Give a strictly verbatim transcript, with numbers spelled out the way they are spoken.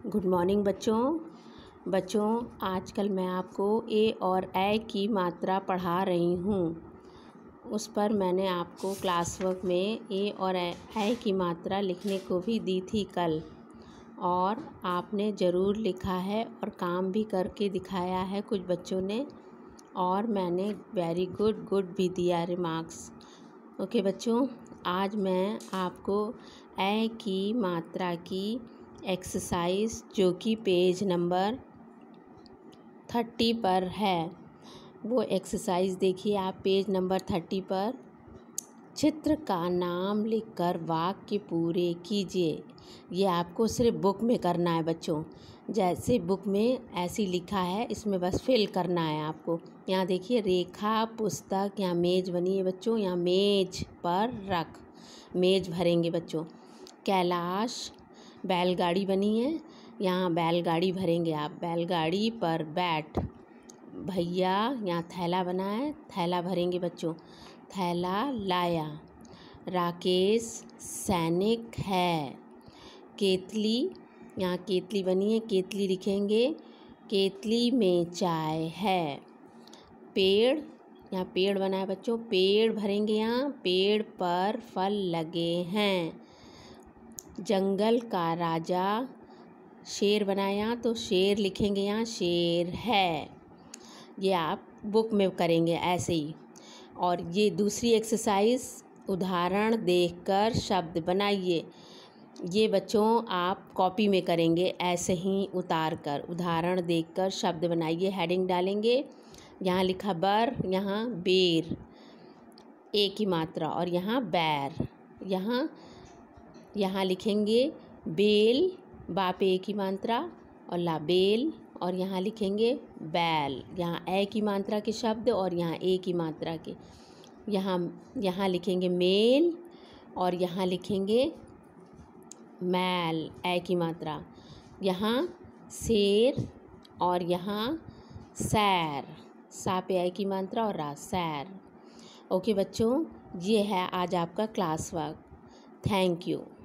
Good morning बच्चों बच्चों आजकल मैं आपको ए और ए की मात्रा पढ़ा रही हूँ। उस पर मैंने आपको क्लास वर्क में ए और ए की मात्रा लिखने को भी दी थी कल, और आपने ज़रूर लिखा है और काम भी करके दिखाया है कुछ बच्चों ने, और मैंने वेरी गुड गुड भी दिया रिमार्क्स। ओके बच्चों, आज मैं आपको ए की मात्रा की एक्सरसाइज जो कि पेज नंबर थर्टी पर है, वो एक्सरसाइज देखिए आप पेज नंबर थर्टी पर। चित्र का नाम लिखकर वाक्य पूरे कीजिए। ये आपको सिर्फ बुक में करना है बच्चों, जैसे बुक में ऐसे लिखा है इसमें बस फिल करना है आपको। यहाँ देखिए रेखा पुस्तक, यहाँ मेज बनी है बच्चों, यहाँ मेज पर रख, मेज भरेंगे बच्चों। कैलाश बैलगाड़ी बनी है, यहाँ बैलगाड़ी भरेंगे आप, बैलगाड़ी पर बैठ। भैया यहाँ थैला बना है, थैला भरेंगे बच्चों, थैला लाया। राकेश सैनिक है। केतली, यहाँ केतली बनी है, केतली लिखेंगे, केतली में चाय है। पेड़, यहाँ पेड़ बना है बच्चों, पेड़ भरेंगे, यहाँ पेड़ पर फल लगे हैं। जंगल का राजा शेर बनाया तो शेर लिखेंगे, यहाँ शेर है। ये आप बुक में करेंगे ऐसे ही। और ये दूसरी एक्सरसाइज, उदाहरण देखकर शब्द बनाइए। ये बच्चों आप कॉपी में करेंगे ऐसे ही उतार कर, उदाहरण देखकर शब्द बनाइए। हेडिंग डालेंगे, यहाँ लिखा बर, यहाँ बेर, ए की मात्रा, और यहाँ बैर, यहाँ यहाँ लिखेंगे बेल, बा पे ए की मात्रा और ला बेल, और यहाँ लिखेंगे बैल, यहाँ ए की मात्रा के शब्द और यहाँ ए की मात्रा के। यहाँ यहाँ लिखेंगे मेल और यहाँ लिखेंगे मैल, ए की मात्रा। यहाँ शेर और यहाँ सैर, सा पे ए की मात्रा और रा, सैर। ओके बच्चों, ये है आज आपका क्लास वर्क। Thank you.